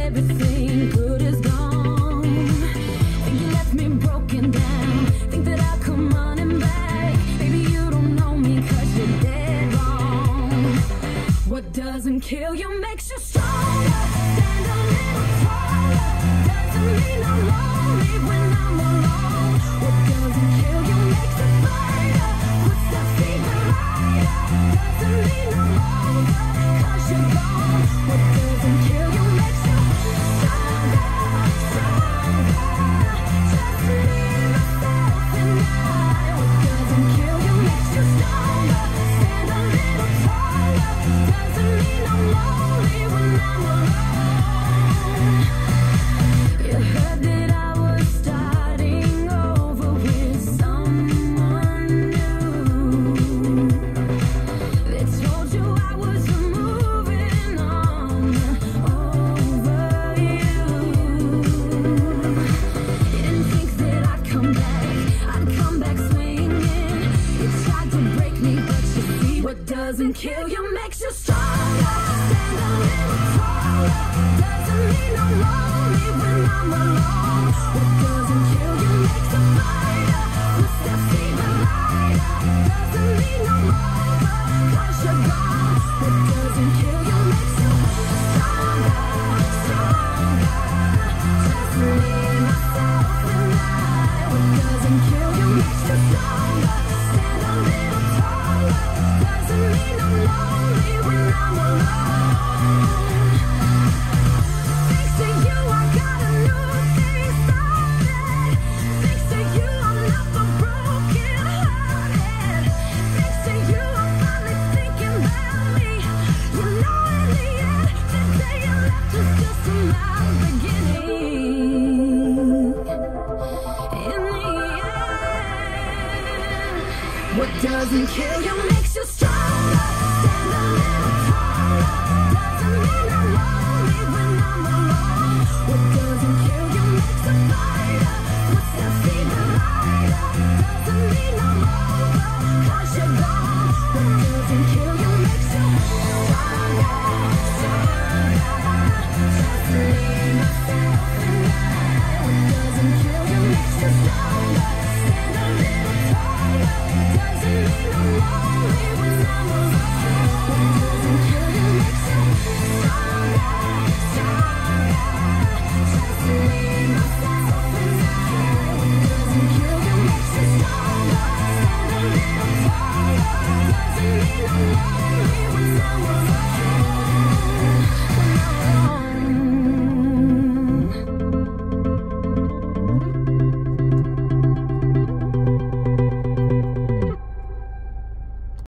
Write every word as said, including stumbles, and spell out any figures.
everything good is gone. Think you left me broken down. Think that I'll come running back. Maybe you don't know me cause you're dead wrong. What doesn't kill you makes you stronger. Stand a little taller. Doesn't mean I'm lonely when I'm alone. What doesn't kill you makes a fighter. Footsteps even lighter. Doesn't mean I'm over cause you're gone. What doesn't kill you makes you stronger, stronger. Just me, myself, and I. What doesn't kill you makes you stronger. Stand a little taller. Doesn't mean I'm lonely when I'm alone. You heard that I was starting over with someone new. They told you I was moving on over you. You didn't think that I'd come back, I'd come back swinging. You tried to break me, but you see what doesn't kill you makes you stronger. Stand a little taller. Doesn't mean I'm lonely when I'm alone. What doesn't kill you makes a fighter. Footsteps even lighter. Doesn't mean I'm over cause you're gone. What doesn't kill you makes you stronger, stronger. Just me, myself, and I. What doesn't kill you makes you stronger. Stand a little taller. Doesn't mean I'm lonely when I'm alone. Thanks to you, I got a new thing started. Thanks to you, I'm not so broken hearted. Thanks to you, I'm finally thinking about me. You know, in the end, the day you left was just my beginning. In the end, what doesn't kill you